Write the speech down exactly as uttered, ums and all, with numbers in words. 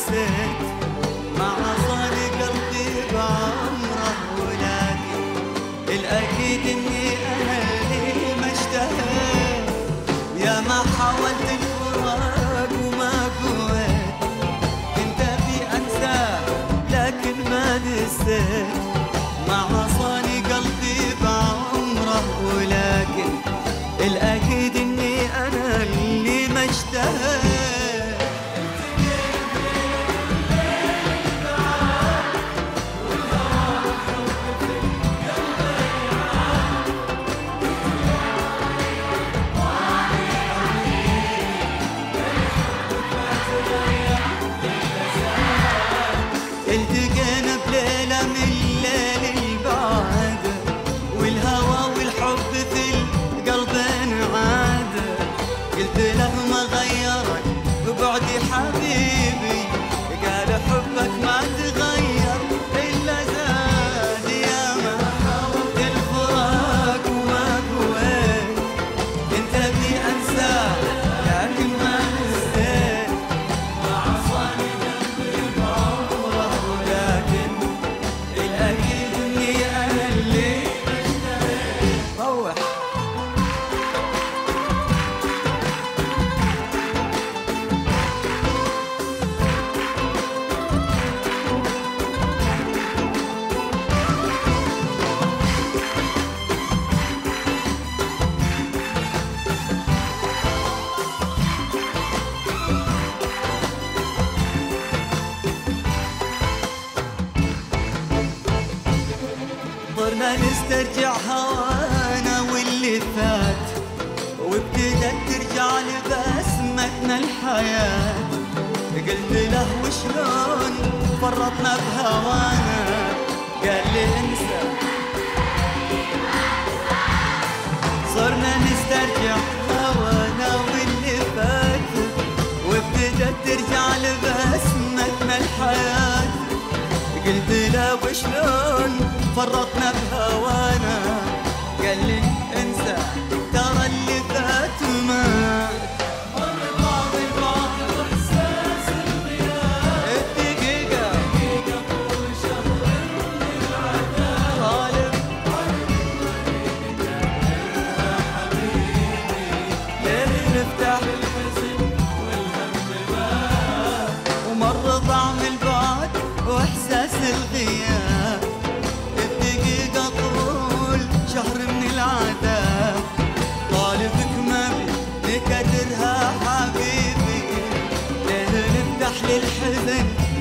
نسيت مع صار قلبي بعمره، ولكن الأكيد إني أنا اللي ما اشتهيت. يا ما حاولت الفراق وما قويت، كنت أبي أنساه لكن ما نسيت مع صاني قلبي بعمره، ولكن الأكيد إني أنا اللي ما اشتهيت. التقينا بليلة من الليل البعد، والهوى والحب في القلب انعاد. قلت له ما غيرك ببعدي حبيبي، قال حبك ما تغير إلا زاد. يا ما حاولت الفراق وما قويت، كنت أبي أنساه لكن ما نسيت مع صاني قلبي بعمره، ولكن الأكيد إني أنا اللي اشتهيت. روح صرنا نسترجع هوانا واللي فات، وابتدت ترجع لبسمتنا الحياة. قلت له وشلون فرطنا بهوانا، قال لي انسى. صرنا نسترجع هوانا واللي فات، وابتدت ترجع لبسمتنا الحياة. قلت له وشلون فرطنا بهوانا، قال لي انسى ترى اللي فات مات. مر بعض البعض واحساس الغياب، الدقيقة دقيقة طول شهر من العذاب. طالب حبيبي ليه نفتح الحزن والهم باب، ومر طعم البعد واحساس الغياب. الدقيقة طول شهر من العذاب، طالبك ما بي نكدرها حبيبي، ليه نفتح للحزن